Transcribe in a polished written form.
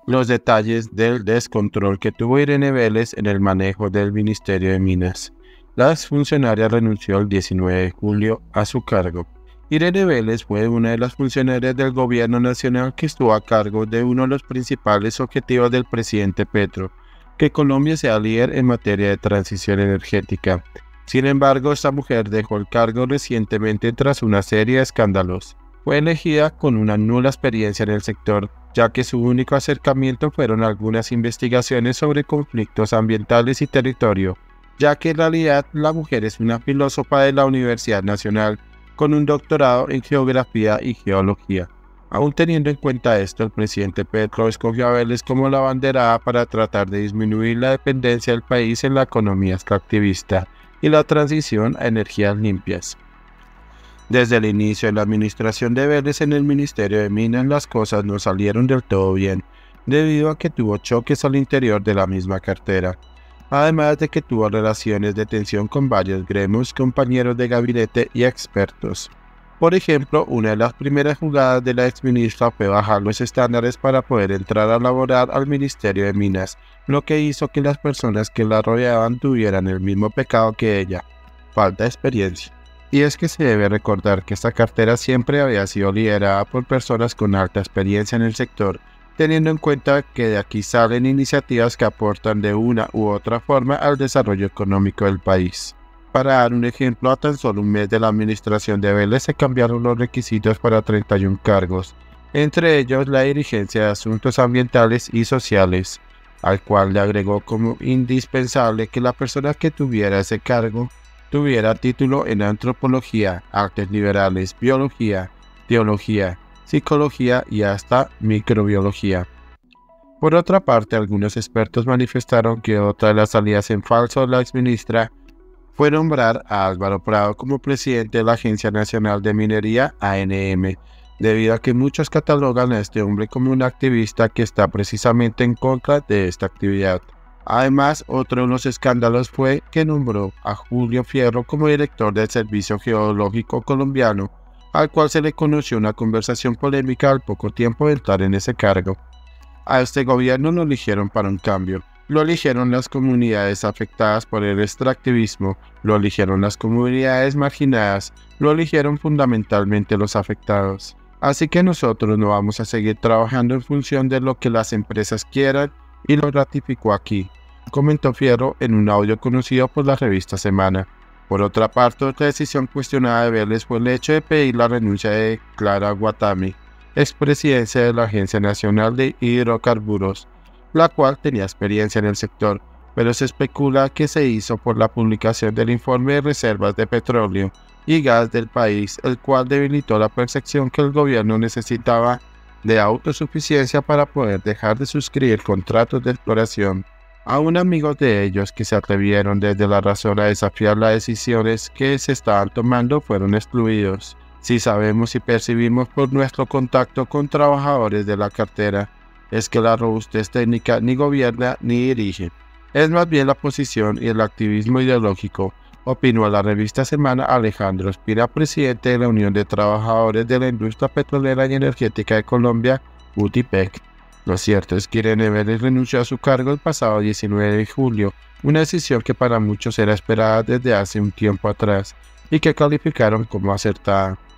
los detalles del descontrol que tuvo Irene Vélez en el manejo del Ministerio de Minas. La exfuncionaria renunció el 19 de julio a su cargo. Irene Vélez fue una de las funcionarias del gobierno nacional que estuvo a cargo de uno de los principales objetivos del presidente Petro, que Colombia sea líder en materia de transición energética. Sin embargo, esta mujer dejó el cargo recientemente tras una serie de escándalos. Fue elegida con una nula experiencia en el sector, ya que su único acercamiento fueron algunas investigaciones sobre conflictos ambientales y territorio, ya que en realidad la mujer es una filósofa de la Universidad Nacional, con un doctorado en Geografía y Geología. Aún teniendo en cuenta esto, el presidente Petro escogió a Vélez como la abanderada para tratar de disminuir la dependencia del país en la economía extractivista y la transición a energías limpias. Desde el inicio de la administración de Vélez en el Ministerio de Minas, las cosas no salieron del todo bien, debido a que tuvo choques al interior de la misma cartera. Además de que tuvo relaciones de tensión con varios gremios, compañeros de gabinete y expertos. Por ejemplo, una de las primeras jugadas de la exministra fue bajar los estándares para poder entrar a laborar al Ministerio de Minas, lo que hizo que las personas que la rodeaban tuvieran el mismo pecado que ella: falta de experiencia. Y es que se debe recordar que esta cartera siempre había sido liderada por personas con alta experiencia en el sector, teniendo en cuenta que de aquí salen iniciativas que aportan de una u otra forma al desarrollo económico del país. Para dar un ejemplo, a tan solo un mes de la administración de Vélez se cambiaron los requisitos para 31 cargos, entre ellos la dirigencia de asuntos ambientales y sociales, al cual le agregó como indispensable que la persona que tuviera ese cargo tuviera título en antropología, artes liberales, biología, teología, psicología y hasta microbiología. Por otra parte, algunos expertos manifestaron que otra de las salidas en falso de la exministra fue nombrar a Álvaro Prado como presidente de la Agencia Nacional de Minería, ANM, debido a que muchos catalogan a este hombre como un activista que está precisamente en contra de esta actividad. Además, otro de los escándalos fue que nombró a Julio Fierro como director del Servicio Geológico Colombiano, al cual se le conoció una conversación polémica al poco tiempo de entrar en ese cargo. A este gobierno lo eligieron para un cambio. Lo eligieron las comunidades afectadas por el extractivismo, lo eligieron las comunidades marginadas, lo eligieron fundamentalmente los afectados. Así que nosotros no vamos a seguir trabajando en función de lo que las empresas quieran, y lo ratificó aquí, comentó Fierro en un audio conocido por la revista Semana. Por otra parte, otra decisión cuestionada de Vélez fue el hecho de pedir la renuncia de Clara Guatami, expresidencia de la Agencia Nacional de Hidrocarburos, la cual tenía experiencia en el sector, pero se especula que se hizo por la publicación del informe de reservas de petróleo y gas del país, el cual debilitó la percepción que el gobierno necesitaba de autosuficiencia para poder dejar de suscribir contratos de exploración. Aún amigos de ellos que se atrevieron desde la razón a desafiar las decisiones que se estaban tomando fueron excluidos. Si sabemos y percibimos por nuestro contacto con trabajadores de la cartera, es que la robustez técnica ni gobierna ni dirige. Es más bien la posición y el activismo ideológico, opinó a la revista Semana Alejandro Espina, presidente de la Unión de Trabajadores de la Industria Petrolera y Energética de Colombia, UTIPEC. Lo cierto es que Irene Vélez renunció a su cargo el pasado 19 de julio, una decisión que para muchos era esperada desde hace un tiempo atrás y que calificaron como acertada.